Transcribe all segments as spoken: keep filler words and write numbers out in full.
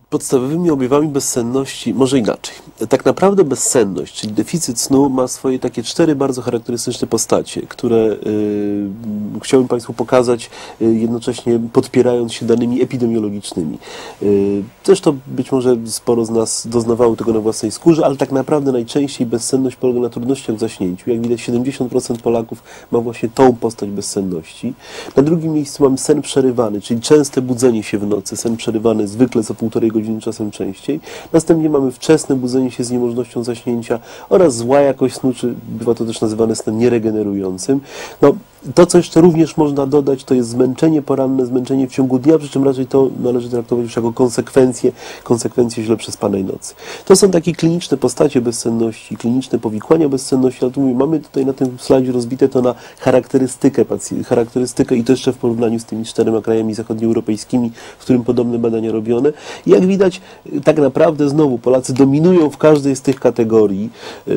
Podstawowymi objawami bezsenności, może inaczej. Tak naprawdę bezsenność, czyli deficyt snu, ma swoje takie cztery bardzo charakterystyczne postacie, które y, chciałbym Państwu pokazać, y, jednocześnie podpierając się danymi epidemiologicznymi. Y, też to być może sporo z nas doznawało tego na własnej skórze, ale tak naprawdę najczęściej bezsenność polega na trudnościach w zaśnięciu. Jak widać, siedemdziesiąt procent Polaków ma właśnie tą postać bezsenności. Na drugim miejscu mamy sen przerywany, czyli częste budzenie się w nocy, sen przerywany zwykle co półtorej godziny, czasem częściej. Następnie mamy wczesne budzenie się z niemożnością zaśnięcia oraz zła jakość snu, czy bywa to też nazywane snem nieregenerującym. No, to, co jeszcze również można dodać, to jest zmęczenie poranne, zmęczenie w ciągu dnia, przy czym raczej to należy traktować już jako konsekwencje, konsekwencje źle przespanej nocy. To są takie kliniczne postacie bezsenności, kliniczne powikłania bezsenności, ale tu mówię, mamy tutaj na tym slajdzie rozbite to na charakterystykę, charakterystykę i to jeszcze w porównaniu z tymi czterema krajami zachodnioeuropejskimi, w którym podobne badania robione. I jak widać, tak naprawdę znowu Polacy dominują w każdej z tych kategorii.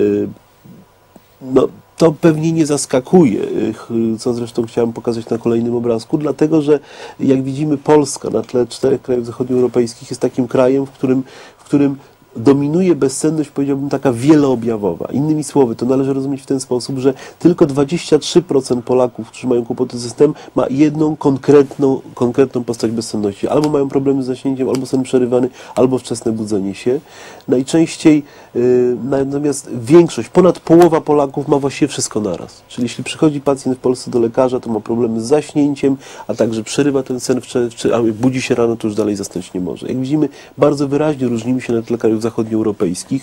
No, to pewnie nie zaskakuje, co zresztą chciałem pokazać na kolejnym obrazku, dlatego że jak widzimy, Polska na tle czterech krajów zachodnioeuropejskich jest takim krajem, w którym, w którym dominuje bezsenność, powiedziałbym, taka wieloobjawowa. Innymi słowy, to należy rozumieć w ten sposób, że tylko dwadzieścia trzy procent Polaków, którzy mają kłopoty z systemem, ma jedną konkretną, konkretną postać bezsenności. Albo mają problemy z zaśnięciem, albo sen przerywany, albo wczesne budzenie się. Najczęściej, yy, natomiast większość, ponad połowa Polaków ma właściwie wszystko naraz. Czyli jeśli przychodzi pacjent w Polsce do lekarza, to ma problemy z zaśnięciem, a także przerywa ten sen, a jak budzi się rano, to już dalej zasnąć nie może. Jak widzimy, bardzo wyraźnie różnimy się na tle krajów zachodnioeuropejskich.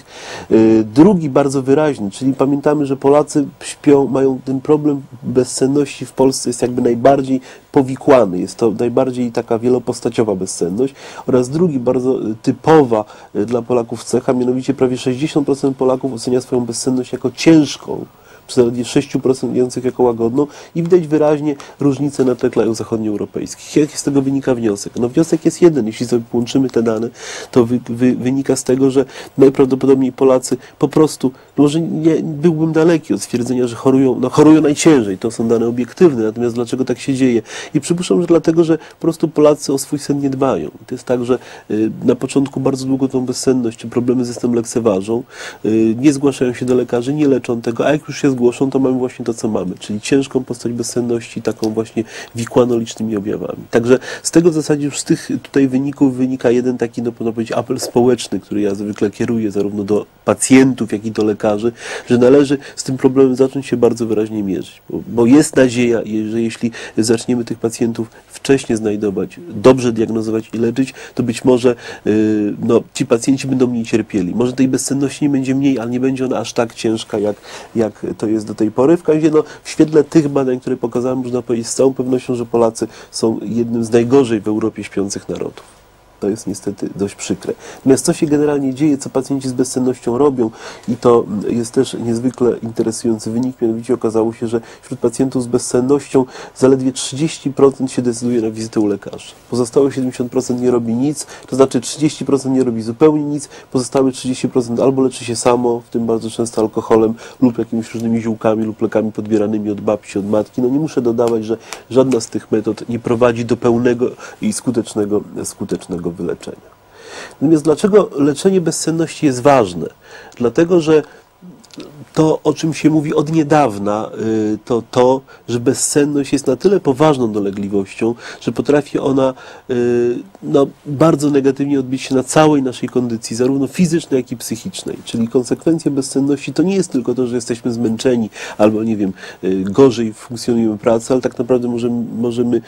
Drugi bardzo wyraźny, czyli pamiętamy, że Polacy śpią, mają ten problem bezsenności w Polsce jest jakby najbardziej powikłany, jest to najbardziej taka wielopostaciowa bezsenność, oraz drugi bardzo typowa dla Polaków cecha, mianowicie prawie sześćdziesiąt procent Polaków ocenia swoją bezsenność jako ciężką, przy zaledwie sześć procent jako łagodną i widać wyraźnie różnicę na tle krajów zachodnioeuropejskich. Jaki z tego wynika wniosek? No wniosek jest jeden, jeśli sobie połączymy te dane, to wy, wy, wynika z tego, że najprawdopodobniej Polacy po prostu, może nie byłbym daleki od stwierdzenia, że chorują, no chorują najciężej, to są dane obiektywne, natomiast dlaczego tak się dzieje? I przypuszczam, że dlatego, że po prostu Polacy o swój sen nie dbają. To jest tak, że y, na początku bardzo długo tą bezsenność, problemy ze snem lekceważą, y, nie zgłaszają się do lekarzy, nie leczą tego, a jak już się zgłoszą, to mamy właśnie to, co mamy, czyli ciężką postać bezsenności, taką właśnie wikłanolicznymi objawami. Także z tego w zasadzie już z tych tutaj wyników wynika jeden taki, no można powiedzieć, apel społeczny, który ja zwykle kieruję zarówno do pacjentów, jak i do lekarzy, że należy z tym problemem zacząć się bardzo wyraźnie mierzyć, bo, bo jest nadzieja, że jeśli zaczniemy tych pacjentów wcześnie znajdować, dobrze diagnozować i leczyć, to być może yy, no, ci pacjenci będą mniej cierpieli. Może tej bezsenności nie będzie mniej, ale nie będzie ona aż tak ciężka, jak, jak to jest do tej pory. W każdym razie, no, w świetle tych badań, które pokazałem, można powiedzieć z całą pewnością, że Polacy są jednym z najgorzej w Europie śpiących narodów. To jest niestety dość przykre. Natomiast co się generalnie dzieje, co pacjenci z bezsennością robią, i to jest też niezwykle interesujący wynik, mianowicie okazało się, że wśród pacjentów z bezsennością zaledwie trzydzieści procent się decyduje na wizytę u lekarza. Pozostałe siedemdziesiąt procent nie robi nic, to znaczy trzydzieści procent nie robi zupełnie nic, pozostałe trzydzieści procent albo leczy się samo, w tym bardzo często alkoholem lub jakimiś różnymi ziółkami lub lekami podbieranymi od babci, od matki. No nie muszę dodawać, że żadna z tych metod nie prowadzi do pełnego i skutecznego, skutecznego wyleczenia. Natomiast dlaczego leczenie bezsenności jest ważne? Dlatego, że to, o czym się mówi od niedawna, to to, że bezsenność jest na tyle poważną dolegliwością, że potrafi ona no, bardzo negatywnie odbić się na całej naszej kondycji, zarówno fizycznej, jak i psychicznej. Czyli konsekwencje bezsenności to nie jest tylko to, że jesteśmy zmęczeni albo, nie wiem, gorzej funkcjonujemy w pracy, ale tak naprawdę możemy, możemy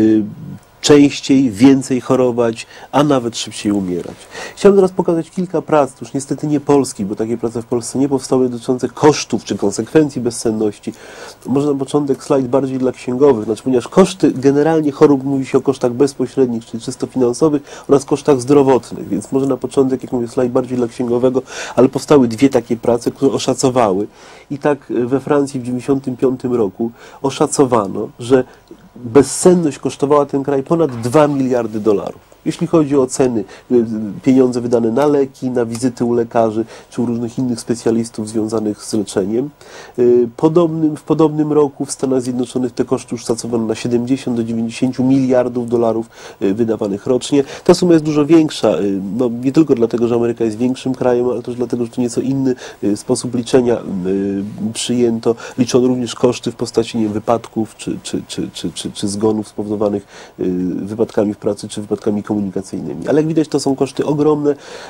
częściej, więcej chorować, a nawet szybciej umierać. Chciałbym teraz pokazać kilka prac, już niestety nie polskich, bo takie prace w Polsce nie powstały, dotyczące kosztów czy konsekwencji bezsenności. Może na początek slajd bardziej dla księgowych, znaczy, ponieważ koszty generalnie chorób, mówi się o kosztach bezpośrednich, czyli czysto finansowych, oraz kosztach zdrowotnych, więc może na początek, jak mówię, slajd bardziej dla księgowego, ale powstały dwie takie prace, które oszacowały. I tak we Francji w tysiąc dziewięćset dziewięćdziesiątym piątym roku oszacowano, że bezsenność kosztowała ten kraj ponad dwa miliardy dolarów. jeśli chodzi o ceny, pieniądze wydane na leki, na wizyty u lekarzy, czy u różnych innych specjalistów związanych z leczeniem. Podobnym, w podobnym roku w Stanach Zjednoczonych te koszty już szacowano na siedemdziesiąt do dziewięćdziesięciu miliardów dolarów wydawanych rocznie. Ta suma jest dużo większa, no, nie tylko dlatego, że Ameryka jest większym krajem, ale też dlatego, że to nieco inny sposób liczenia przyjęto. Liczono również koszty w postaci nie wiem, wypadków czy, czy, czy, czy, czy, czy zgonów spowodowanych wypadkami w pracy czy wypadkami komunikacyjnymi. Ale jak widać, to są koszty ogromne,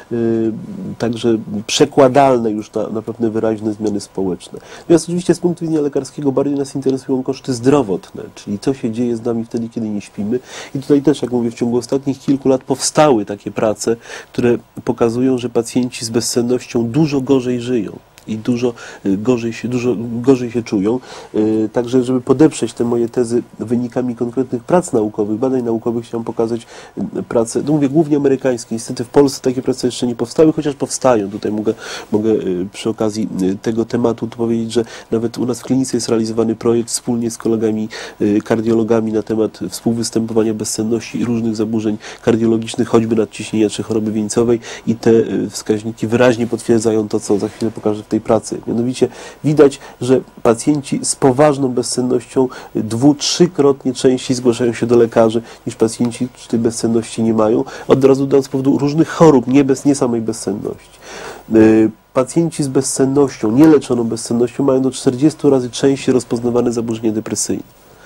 także przekładalne już na, na pewne wyraźne zmiany społeczne. Natomiast oczywiście z punktu widzenia lekarskiego bardziej nas interesują koszty zdrowotne, czyli co się dzieje z nami wtedy, kiedy nie śpimy. I tutaj też, jak mówię, w ciągu ostatnich kilku lat powstały takie prace, które pokazują, że pacjenci z bezsennością dużo gorzej żyją i dużo gorzej się, dużo gorzej się czują. Także, żeby podeprzeć te moje tezy wynikami konkretnych prac naukowych, badań naukowych, chciałem pokazać prace, no mówię, głównie amerykańskie. Niestety w Polsce takie prace jeszcze nie powstały, chociaż powstają. Tutaj mogę, mogę przy okazji tego tematu tu powiedzieć, że nawet u nas w klinice jest realizowany projekt wspólnie z kolegami kardiologami na temat współwystępowania bezsenności i różnych zaburzeń kardiologicznych, choćby nadciśnienia czy choroby wieńcowej, i te wskaźniki wyraźnie potwierdzają to, co za chwilę pokażę w tej pracy. Mianowicie widać, że pacjenci z poważną bezsennością dwu-, trzykrotnie częściej zgłaszają się do lekarzy niż pacjenci, którzy tej bezsenności nie mają. Od razu dając z powodu różnych chorób, nie, bez, nie samej bezsenności. Pacjenci z bezsennością, nieleczoną bezsennością mają do czterdziestu razy częściej rozpoznawane zaburzenia depresyjne.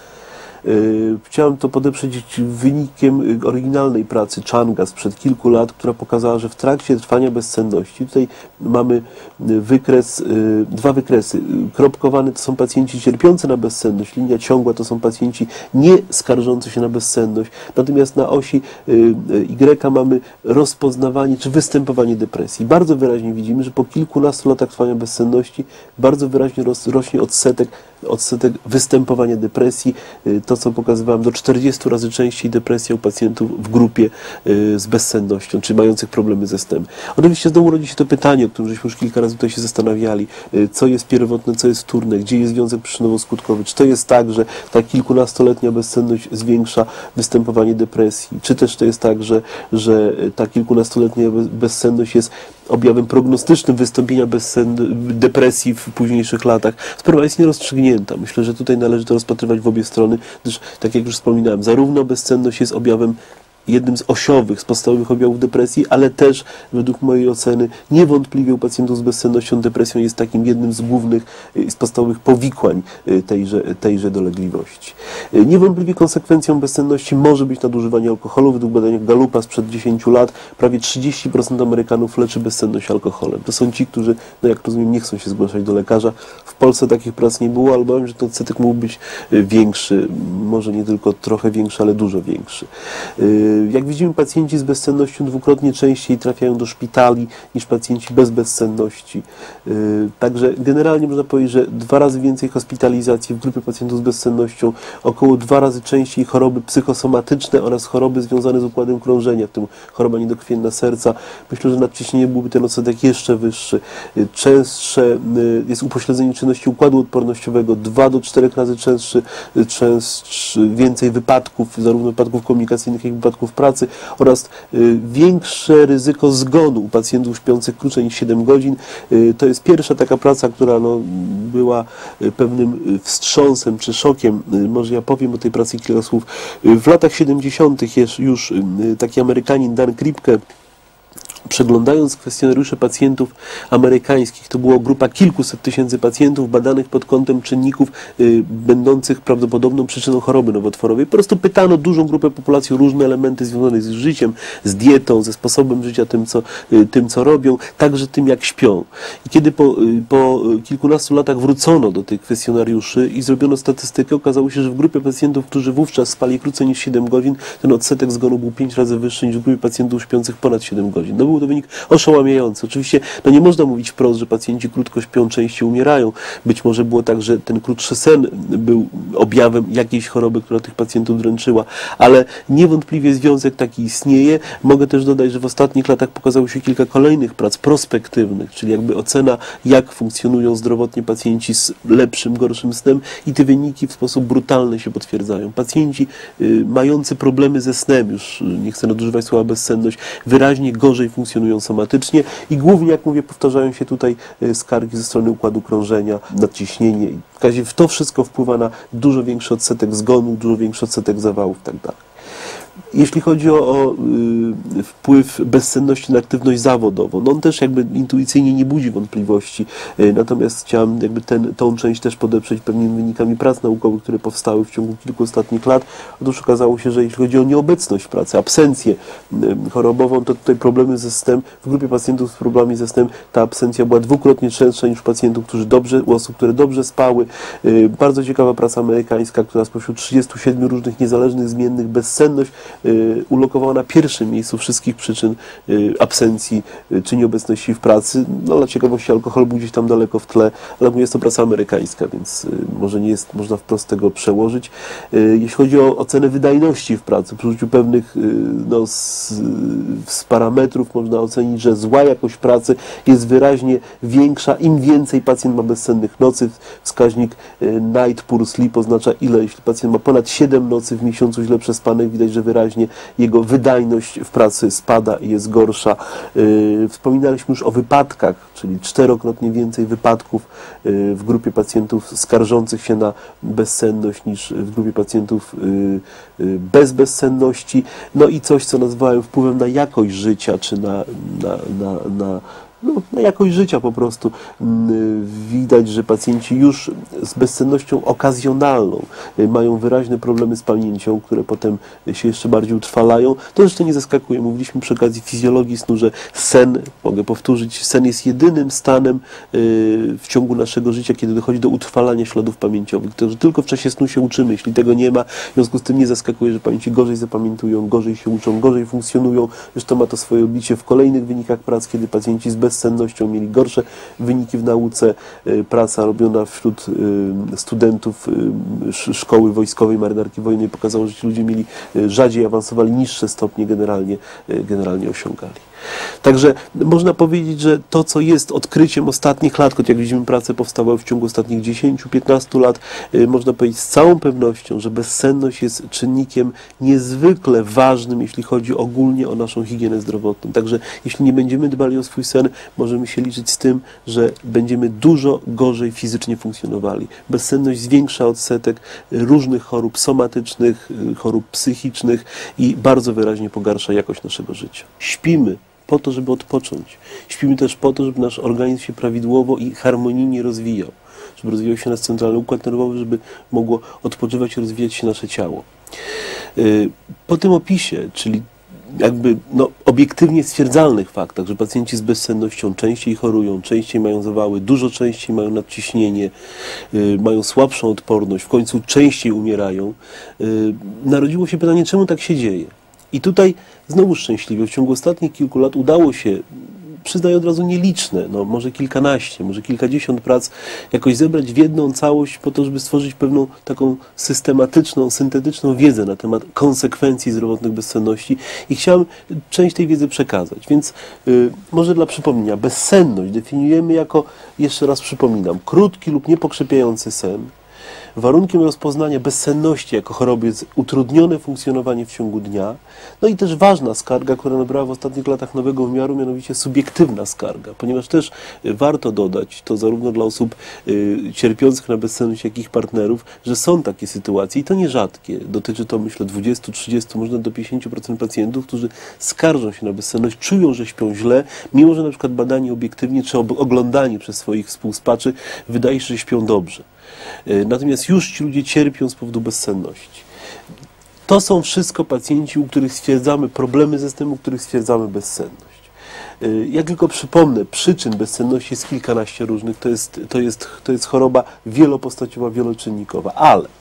Chciałem to podeprzeć wynikiem oryginalnej pracy Changa sprzed kilku lat, która pokazała, że w trakcie trwania bezsenności, tutaj mamy wykres, dwa wykresy. Kropkowane to są pacjenci cierpiący na bezsenność, linia ciągła to są pacjenci nie skarżący się na bezsenność, natomiast na osi Y mamy rozpoznawanie czy występowanie depresji. Bardzo wyraźnie widzimy, że po kilkunastu latach trwania bezsenności bardzo wyraźnie rośnie odsetek, odsetek występowania depresji. To, co pokazywałem, do czterdziestu razy częściej depresja u pacjentów w grupie z bezsennością, czy mających problemy ze snem. Oczywiście znowu rodzi się to pytanie, o którym żeśmy już kilka razy tutaj się zastanawiali, co jest pierwotne, co jest wtórne, gdzie jest związek przyczynowo-skutkowy, czy to jest tak, że ta kilkunastoletnia bezsenność zwiększa występowanie depresji, czy też to jest tak, że, że ta kilkunastoletnia bezsenność jest objawem prognostycznym wystąpienia bezsen... depresji w późniejszych latach. Sprawa jest nierozstrzygnięta. Myślę, że tutaj należy to rozpatrywać w obie strony, gdyż, tak jak już wspominałem, zarówno bezsenność jest objawem, jednym z osiowych, z podstawowych objawów depresji, ale też według mojej oceny niewątpliwie u pacjentów z bezsennością depresją jest takim jednym z głównych, z podstawowych powikłań tejże, tejże dolegliwości. Niewątpliwie konsekwencją bezsenności może być nadużywanie alkoholu. Według badania Gallupa sprzed dziesięciu lat prawie trzydzieści procent Amerykanów leczy bezsenność alkoholem. To są ci, którzy, no jak rozumiem, nie chcą się zgłaszać do lekarza. W Polsce takich prac nie było, ale bowiem, że ten odsetek mógł być większy, może nie tylko trochę większy, ale dużo większy. Jak widzimy, pacjenci z bezsennością dwukrotnie częściej trafiają do szpitali niż pacjenci bez bezsenności. Także generalnie można powiedzieć, że dwa razy więcej hospitalizacji w grupie pacjentów z bezsennością, około dwa razy częściej choroby psychosomatyczne oraz choroby związane z układem krążenia, w tym choroba niedokrwienna serca. Myślę, że nadciśnienie byłby ten odsetek jeszcze wyższy. Częstsze jest upośledzenie czynności układu odpornościowego, dwa do czterech razy częstszy, częstszy więcej wypadków, zarówno wypadków komunikacyjnych, jak i wypadków w pracy, oraz większe ryzyko zgonu u pacjentów śpiących krócej niż siedem godzin. To jest pierwsza taka praca, która no, była pewnym wstrząsem czy szokiem. Może ja powiem o tej pracy kilka słów. W latach siedemdziesiątych już taki Amerykanin Dan Kripke, przeglądając kwestionariusze pacjentów amerykańskich, to była grupa kilkuset tysięcy pacjentów badanych pod kątem czynników y, będących prawdopodobną przyczyną choroby nowotworowej. Po prostu pytano dużą grupę populacji o różne elementy związane z życiem, z dietą, ze sposobem życia, tym co, y, tym, co robią, także tym, jak śpią. I kiedy po, y, po kilkunastu latach wrócono do tych kwestionariuszy i zrobiono statystykę, okazało się, że w grupie pacjentów, którzy wówczas spali krócej niż siedem godzin, ten odsetek zgonu był pięć razy wyższy niż w grupie pacjentów śpiących ponad siedem godzin. No był to wynik oszałamiający. Oczywiście no nie można mówić wprost, że pacjenci krótko śpią, częściej umierają. Być może było tak, że ten krótszy sen był objawem jakiejś choroby, która tych pacjentów dręczyła, ale niewątpliwie związek taki istnieje. Mogę też dodać, że w ostatnich latach pokazało się kilka kolejnych prac prospektywnych, czyli jakby ocena, jak funkcjonują zdrowotnie pacjenci z lepszym, gorszym snem i te wyniki w sposób brutalny się potwierdzają. Pacjenci y, mający problemy ze snem, już nie chcę nadużywać słowa bezsenność, wyraźnie gorzej funkcjonują somatycznie i głównie, jak mówię, powtarzają się tutaj y, skargi ze strony układu krążenia, nadciśnienie. W razie to wszystko wpływa na dużo większy odsetek zgonów, dużo większy odsetek zawałów i tak dalej. Jeśli chodzi o, o y, wpływ bezsenności na aktywność zawodową, no on też jakby intuicyjnie nie budzi wątpliwości, y, natomiast chciałem jakby ten, tą część też podeprzeć pewnymi wynikami prac naukowych, które powstały w ciągu kilku ostatnich lat. Otóż okazało się, że jeśli chodzi o nieobecność w pracy, absencję y, chorobową, to tutaj problemy ze snem, w grupie pacjentów z problemami ze snem ta absencja była dwukrotnie częstsza niż u pacjentów, którzy dobrze, u osób, które dobrze spały. Y, bardzo ciekawa praca amerykańska, która spośród trzydziestu siedmiu różnych niezależnych zmiennych bezsenność ulokowała na pierwszym miejscu wszystkich przyczyn absencji czy nieobecności w pracy. No, dla ciekawości alkohol był gdzieś tam daleko w tle, ale jest to praca amerykańska, więc może nie jest można wprost tego przełożyć. Jeśli chodzi o ocenę wydajności w pracy, przy użyciu pewnych no, z, z parametrów można ocenić, że zła jakość pracy jest wyraźnie większa, im więcej pacjent ma bezsennych nocy. Wskaźnik Night Poor Sleep oznacza ile, jeśli pacjent ma ponad siedem nocy w miesiącu źle przespanych, widać, że wyraźnie jego wydajność w pracy spada i jest gorsza. Yy, wspominaliśmy już o wypadkach, czyli czterokrotnie więcej wypadków yy, w grupie pacjentów skarżących się na bezsenność niż w grupie pacjentów yy, yy, bez bezsenności. No i coś, co nazwałem wpływem na jakość życia, czy na, na, na, na No, na jakość życia po prostu. Widać, że pacjenci już z bezsennością okazjonalną mają wyraźne problemy z pamięcią, które potem się jeszcze bardziej utrwalają. To jeszcze nie zaskakuje. Mówiliśmy przy okazji fizjologii snu, że sen, mogę powtórzyć, sen jest jedynym stanem w ciągu naszego życia, kiedy dochodzi do utrwalania śladów pamięciowych. To, że tylko w czasie snu się uczymy. Jeśli tego nie ma, w związku z tym nie zaskakuje, że pamięci gorzej zapamiętują, gorzej się uczą, gorzej funkcjonują. Zresztą ma to swoje odbicie w kolejnych wynikach prac, kiedy pacjenci z bezsennością mieli gorsze wyniki w nauce. Praca robiona wśród studentów szkoły wojskowej, marynarki wojennej pokazała, że ci ludzie mieli rzadziej awansowali, niższe stopnie generalnie, generalnie osiągali. Także można powiedzieć, że to, co jest odkryciem ostatnich lat, choć jak widzimy, prace powstawały w ciągu ostatnich dziesięciu do piętnastu lat, można powiedzieć z całą pewnością, że bezsenność jest czynnikiem niezwykle ważnym, jeśli chodzi ogólnie o naszą higienę zdrowotną. Także jeśli nie będziemy dbali o swój sen, możemy się liczyć z tym, że będziemy dużo gorzej fizycznie funkcjonowali. Bezsenność zwiększa odsetek różnych chorób somatycznych, chorób psychicznych i bardzo wyraźnie pogarsza jakość naszego życia. Śpimy po to, żeby odpocząć. Śpimy też po to, żeby nasz organizm się prawidłowo i harmonijnie rozwijał. Żeby rozwijał się nasz centralny układ nerwowy, żeby mogło odpoczywać i rozwijać się nasze ciało. Po tym opisie, czyli jakby no, obiektywnie stwierdzalnych faktach, że pacjenci z bezsennością częściej chorują, częściej mają zawały, dużo częściej mają nadciśnienie, yy, mają słabszą odporność, w końcu częściej umierają, yy, narodziło się pytanie, czemu tak się dzieje? I tutaj znowu szczęśliwie w ciągu ostatnich kilku lat udało się, przyznaję od razu nieliczne, no może kilkanaście, może kilkadziesiąt prac, jakoś zebrać w jedną całość po to, żeby stworzyć pewną taką systematyczną, syntetyczną wiedzę na temat konsekwencji zdrowotnych bezsenności i chciałem część tej wiedzy przekazać. Więc yy, może dla przypomnienia, bezsenność definiujemy jako, jeszcze raz przypominam, krótki lub niepokrzepiający sen. Warunkiem rozpoznania bezsenności jako choroby jest utrudnione funkcjonowanie w ciągu dnia. No i też ważna skarga, która nabrała w ostatnich latach nowego wymiaru, mianowicie subiektywna skarga, ponieważ też warto dodać, to zarówno dla osób y, cierpiących na bezsenność, jak i ich partnerów, że są takie sytuacje i to nierzadkie. Dotyczy to, myślę, dwudziestu, trzydziestu, może do pięćdziesięciu procent pacjentów, którzy skarżą się na bezsenność, czują, że śpią źle, mimo że na przykład badanie obiektywnie czy oglądanie przez swoich współspaczy wydaje się, że śpią dobrze. Natomiast już ci ludzie cierpią z powodu bezsenności. To są wszystko pacjenci, u których stwierdzamy problemy ze snem, u których stwierdzamy bezsenność. Ja tylko przypomnę, przyczyn bezsenności jest kilkanaście różnych, to jest, to jest, to jest choroba wielopostaciowa, wieloczynnikowa, ale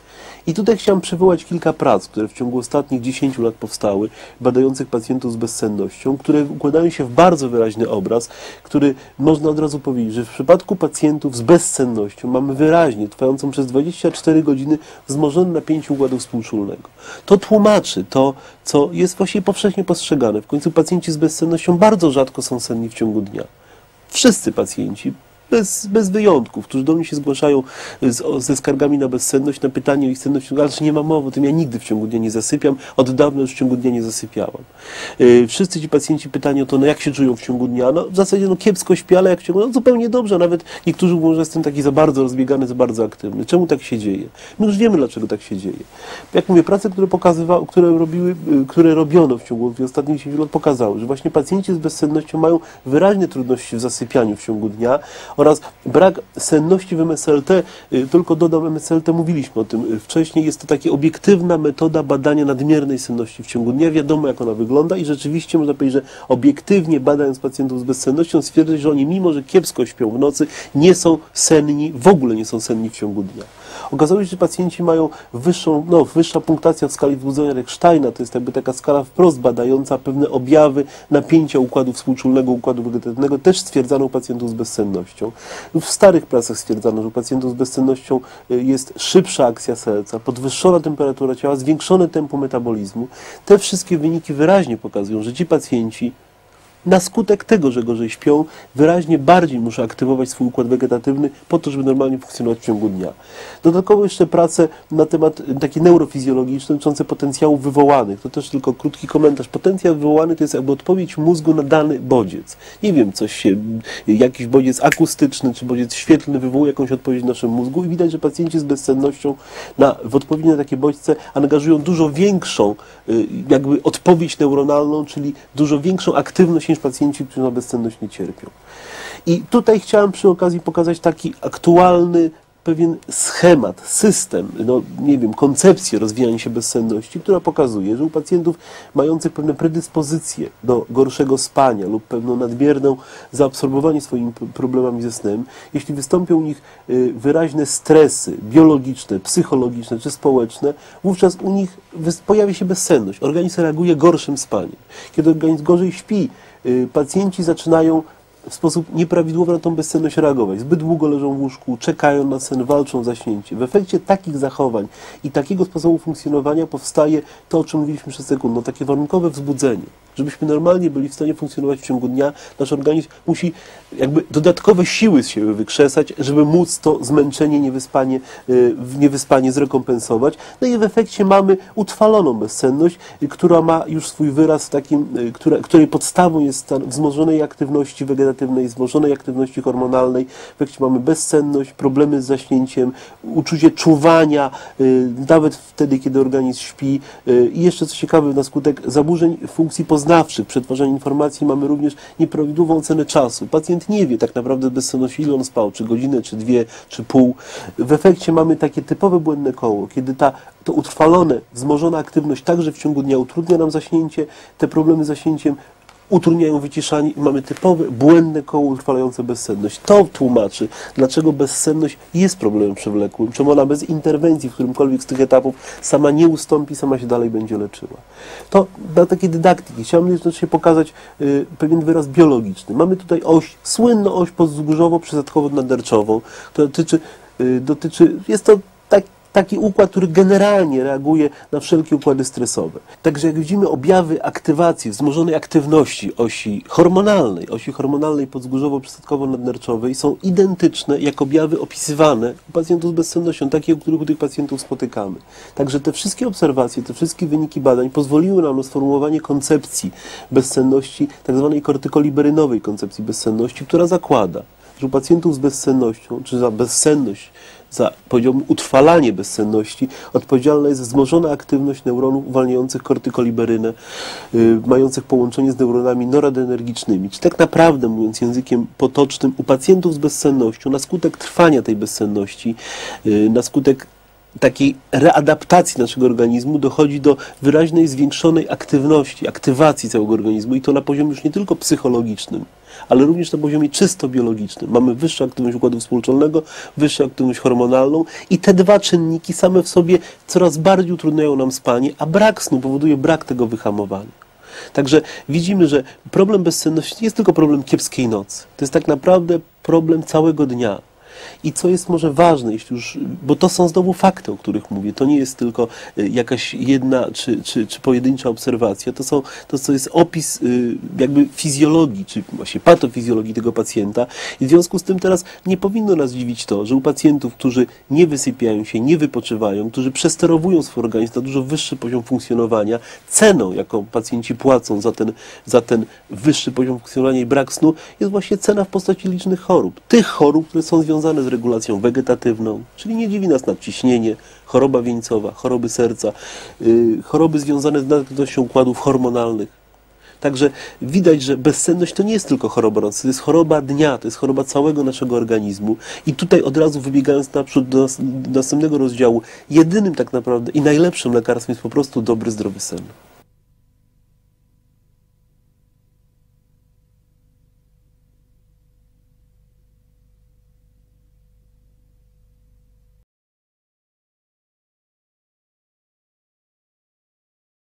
I tutaj chciałem przywołać kilka prac, które w ciągu ostatnich dziesięciu lat powstały, badających pacjentów z bezsennością, które układają się w bardzo wyraźny obraz, który można od razu powiedzieć, że w przypadku pacjentów z bezsennością mamy wyraźnie, trwającą przez dwadzieścia cztery godziny, wzmożone napięcie układu współczulnego. To tłumaczy to, co jest właściwie powszechnie postrzegane. W końcu pacjenci z bezsennością bardzo rzadko są senni w ciągu dnia. Wszyscy pacjenci, bez, bez wyjątków, którzy do mnie się zgłaszają z, ze skargami na bezsenność, na pytanie o ich senność, ale nie ma mowy o tym, ja nigdy w ciągu dnia nie zasypiam, od dawna już w ciągu dnia nie zasypiałam. Yy, wszyscy ci pacjenci pytają o to, no jak się czują w ciągu dnia, no w zasadzie no kiepsko śpię, ale jak w ciągu, no zupełnie dobrze, nawet niektórzy mówią, że jestem taki za bardzo rozbiegany, za bardzo aktywny. Czemu tak się dzieje? My już wiemy, dlaczego tak się dzieje. Jak mówię, prace, które pokazywały, które robiły, yy, które robiono w ciągu ostatnich dziesięciu lat, pokazały, że właśnie pacjenci z bezsennością mają wyraźne trudności w zasypianiu w ciągu dnia oraz brak senności w M S L T, tylko dodam, M S L T, mówiliśmy o tym wcześniej, jest to taka obiektywna metoda badania nadmiernej senności w ciągu dnia, wiadomo jak ona wygląda i rzeczywiście można powiedzieć, że obiektywnie badając pacjentów z bezsennością stwierdzić, że oni mimo, że kiepsko śpią w nocy, nie są senni, w ogóle nie są senni w ciągu dnia. Okazało się, że pacjenci mają wyższą, no, wyższa punktacja w skali wzbudzenia Rechsteina, to jest jakby taka skala wprost badająca pewne objawy napięcia układu współczulnego, układu wegetatywnego, też stwierdzano u pacjentów z bezsennością. W starych pracach stwierdzano, że u pacjentów z bezsennością jest szybsza akcja serca, podwyższona temperatura ciała, zwiększone tempo metabolizmu. Te wszystkie wyniki wyraźnie pokazują, że ci pacjenci na skutek tego, że gorzej śpią, wyraźnie bardziej muszą aktywować swój układ wegetatywny po to, żeby normalnie funkcjonować w ciągu dnia. Dodatkowo jeszcze prace na temat takie neurofizjologiczne dotyczące potencjałów wywołanych. To też tylko krótki komentarz. Potencjał wywołany to jest jakby odpowiedź mózgu na dany bodziec. Nie wiem, coś się, jakiś bodziec akustyczny czy bodziec świetlny wywołuje jakąś odpowiedź w naszym mózgu i widać, że pacjenci z bezsennością na, w odpowiedzi na takie bodźce angażują dużo większą jakby odpowiedź neuronalną, czyli dużo większą aktywność niż pacjenci, którzy na bezsenność nie cierpią. I tutaj chciałem przy okazji pokazać taki aktualny pewien schemat, system, no nie wiem, koncepcję rozwijania się bezsenności, która pokazuje, że u pacjentów mających pewne predyspozycje do gorszego spania lub pewną nadmierną zaabsorbowanie swoimi problemami ze snem, jeśli wystąpią u nich wyraźne stresy biologiczne, psychologiczne czy społeczne, wówczas u nich pojawia się bezsenność. Organizm reaguje gorszym spaniem. Kiedy organizm gorzej śpi, pacjenci zaczynają w sposób nieprawidłowy na tą bezsenność reagować. Zbyt długo leżą w łóżku, czekają na sen, walczą o zaśnięcie. W efekcie takich zachowań i takiego sposobu funkcjonowania powstaje to, o czym mówiliśmy przed sekundą, takie warunkowe wzbudzenie. Żebyśmy normalnie byli w stanie funkcjonować w ciągu dnia, nasz organizm musi jakby dodatkowe siły z siebie wykrzesać, żeby móc to zmęczenie, niewyspanie, niewyspanie zrekompensować. No i w efekcie mamy utrwaloną bezsenność, która ma już swój wyraz w takim, która, której podstawą jest stan wzmożonej aktywności wegetatywnej, wzmożonej aktywności hormonalnej. W efekcie mamy bezsenność, problemy z zaśnięciem, uczucie czuwania, nawet wtedy, kiedy organizm śpi. I jeszcze co ciekawe, na skutek zaburzeń funkcji poznawczych, przetwarzania informacji mamy również nieprawidłową ocenę czasu. Pacjent nie wie tak naprawdę bezsenności, ile on spał, czy godzinę, czy dwie, czy pół. W efekcie mamy takie typowe błędne koło, kiedy ta to utrwalone, wzmożona aktywność także w ciągu dnia utrudnia nam zaśnięcie, te problemy z zaśnięciem utrudniają wyciszanie i mamy typowe, błędne koło utrwalające bezsenność. To tłumaczy, dlaczego bezsenność jest problemem przewlekłym, czemu ona bez interwencji w którymkolwiek z tych etapów sama nie ustąpi, sama się dalej będzie leczyła. To dla takiej dydaktyki chciałem jednocześnie pokazać y, pewien wyraz biologiczny. Mamy tutaj oś, słynną oś podzwgórzowo-przysadkowo-naderczową, która dotyczy, y, dotyczy, jest to tak taki układ, który generalnie reaguje na wszelkie układy stresowe. Także jak widzimy objawy aktywacji, wzmożonej aktywności osi hormonalnej, osi hormonalnej podzgórzowo-przysadkowo-nadnerczowej są identyczne jak objawy opisywane u pacjentów z bezsennością, takie, u których u tych pacjentów spotykamy. Także te wszystkie obserwacje, te wszystkie wyniki badań pozwoliły nam na sformułowanie koncepcji bezsenności, tak zwanej kortykoliberynowej koncepcji bezsenności, która zakłada, że u pacjentów z bezsennością, czy za bezsenność, za, powiedziałbym, utrwalanie bezsenności odpowiedzialna jest wzmożona aktywność neuronów uwalniających kortykoliberynę, yy, mających połączenie z neuronami noradrenergicznymi. Czy tak naprawdę, mówiąc językiem potocznym, u pacjentów z bezsennością, na skutek trwania tej bezsenności, yy, na skutek takiej readaptacji naszego organizmu dochodzi do wyraźnej zwiększonej aktywności, aktywacji całego organizmu i to na poziomie już nie tylko psychologicznym, ale również na poziomie czysto biologicznym. Mamy wyższą aktywność układu współczulnego, wyższą aktywność hormonalną i te dwa czynniki same w sobie coraz bardziej utrudniają nam spanie, a brak snu powoduje brak tego wyhamowania. Także widzimy, że problem bezsenności nie jest tylko problem kiepskiej nocy. To jest tak naprawdę problem całego dnia. I co jest może ważne, jeśli już, bo to są znowu fakty, o których mówię, to nie jest tylko jakaś jedna czy, czy, czy pojedyncza obserwacja, to, są, to, to jest opis jakby fizjologii, czy właśnie patofizjologii tego pacjenta i w związku z tym teraz nie powinno nas dziwić to, że u pacjentów, którzy nie wysypiają się, nie wypoczywają, którzy przesterowują swój organizm na dużo wyższy poziom funkcjonowania, ceną, jaką pacjenci płacą za ten, za ten wyższy poziom funkcjonowania i brak snu, jest właśnie cena w postaci licznych chorób. Tych chorób, które są związane z regulacją wegetatywną, czyli nie dziwi nas nadciśnienie, choroba wieńcowa, choroby serca, yy, choroby związane z nadwrażliwością układów hormonalnych. Także widać, że bezsenność to nie jest tylko choroba nocy, to jest choroba dnia, to jest choroba całego naszego organizmu. I tutaj od razu wybiegając naprzód do, nas, do następnego rozdziału, jedynym tak naprawdę i najlepszym lekarstwem jest po prostu dobry, zdrowy sen.